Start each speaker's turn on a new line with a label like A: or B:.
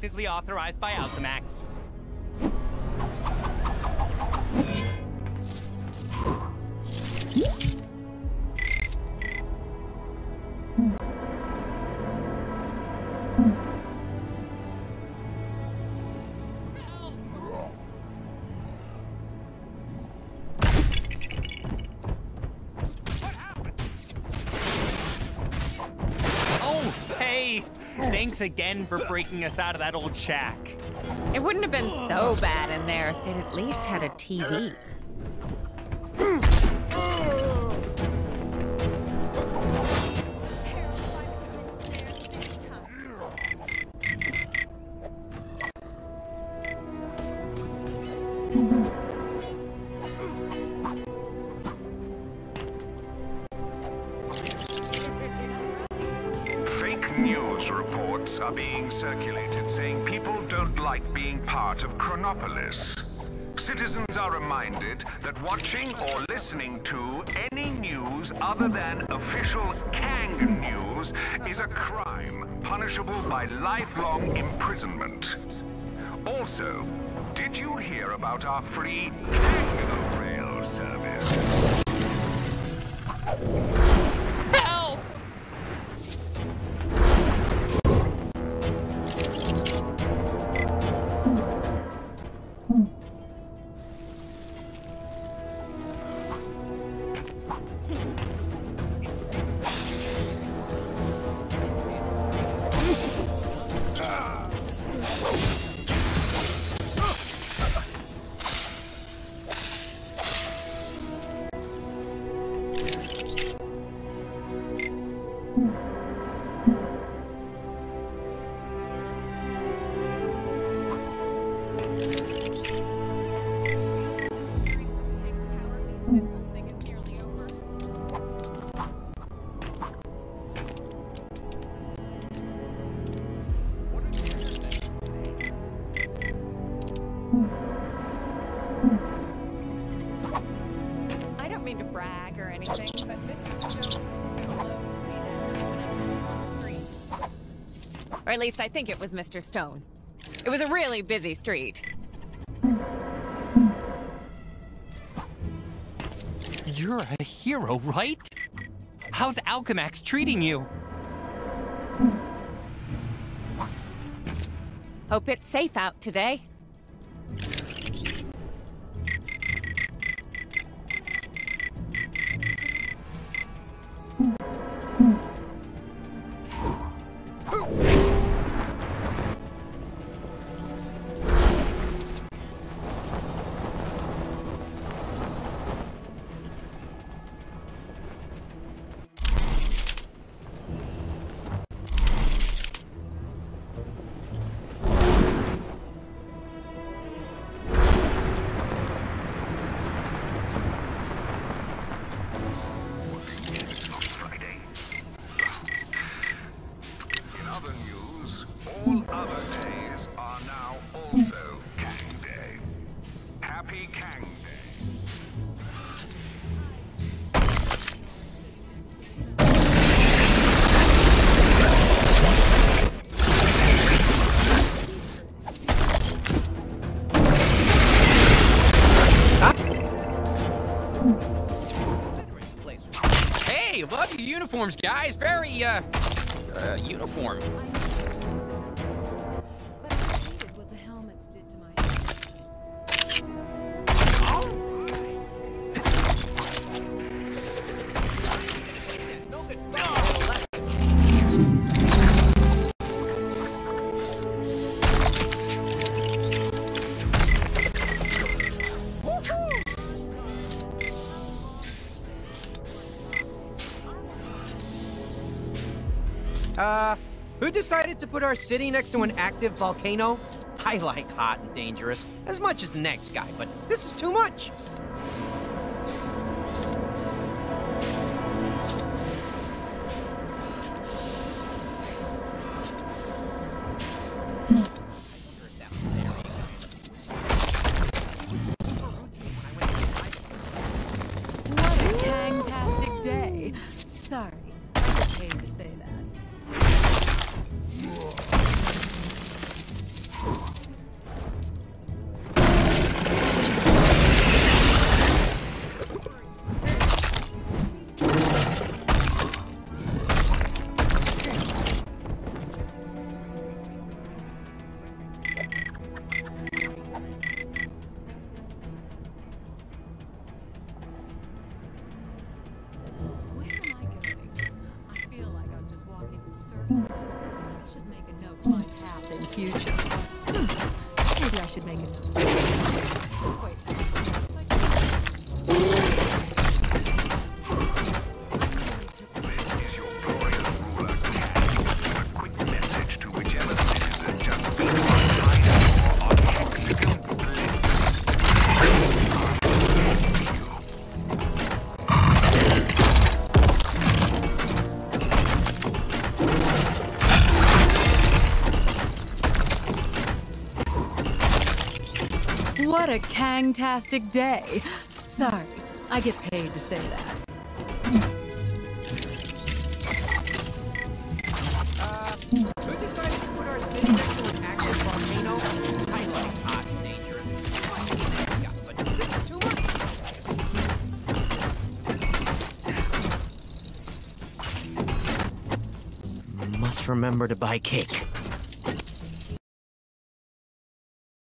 A: technically authorized by Alchemax. Oh, hey! Thanks again for breaking us out of that old shack.
B: It wouldn't have been so bad in there if they'd at least had a TV.
C: Fake news reports are being circulated saying people don't like being part of Chronopolis. Citizens are reminded that watching or listening to any news other than official Kang news is a crime punishable by lifelong imprisonment. Also, did you hear about our free Kang Rail service?
A: Help!
B: I don't mean to brag or anything, but Mr. Stone was alone to me that night when I walked on the street. Or at least I think it was Mr. Stone. It was a really busy street.
A: You're a hero, right? How's Alchemax treating you?
B: Hope it's safe out today.
C: All other days are now also Kang Day. Happy Kang Day.
D: Hey, love your uniforms, guys. Very, uniform.
E: But I hated what the helmets did to my head.
F: Who decided to put our city next to an active volcano? I like hot and dangerous as much as the next guy, but this is too much.
E: What a Kang-tastic day. Sorry, I get paid to say that. Where am I going? I feel like I'm just walking in circles. I should make a note to my path in future. Maybe I should make it. Wait.
C: This is your glorious ruler, Kang. A quick message to whichever citizen just beat on China or on Hexagon Bliss.
E: What a Kang-tastic day. Sorry, I get paid to say that.
F: Who decided to put our city next to an active volcano? I like hot and dangerous. Yeah, but this is too much. Must remember to buy cake.